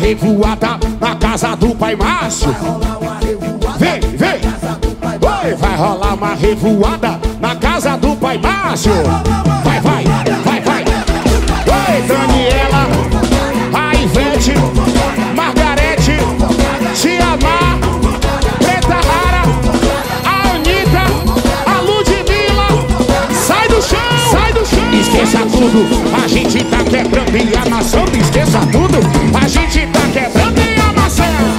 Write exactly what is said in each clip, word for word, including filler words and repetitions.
revoada na casa do pai Márcio. Vem, vem. Oi, vai rolar uma revoada na casa do pai Márcio. Vai, vai, vai, vai. Oi, Daniela, a Ivete, Margarete, Tia Mar, Preta Rara, a Anitta, a Ludmilla. Sai do chão, sai do chão. Esqueça tudo, a gente tá quebrando e amassando. Esqueça tudo, a gente tá quebrando e amassando.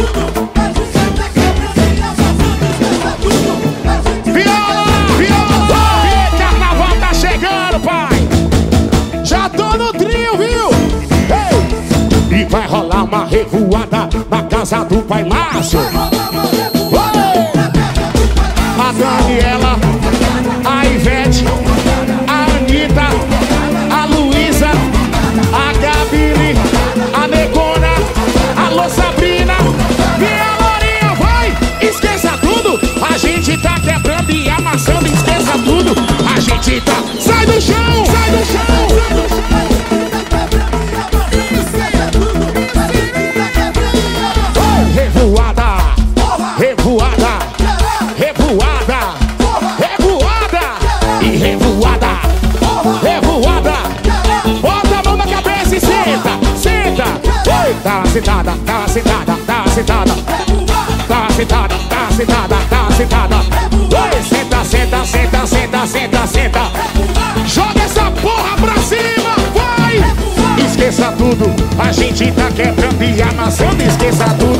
Viola, viola, e carnaval tá chegando, pai. Já tô no trio, viu? Ei. E vai rolar uma revoada na casa do pai Márcio. A Daniela, a Ivete, a Anitta, a Luísa, a Gabi, a Negona, alô Sabrina e a Lorinha. Vai, esqueça tudo, a gente tá quebrando e amassando. Esqueça tudo, a gente tá. Sai do chão, sai do chão, sai do chão. Revoada, revoada, revoada, revoada e revoada, revoada. Bota a mão na cabeça e senta, senta. Oi, tá sentada, tá sentada, tá sentada, tá sentada, tá sentada, tá sentada. Oi, senta, senta, senta, senta, senta, senta. Joga essa porra pra cima, vai. Esqueça tudo, a gente tá quebrando e amassando. Esqueça tudo.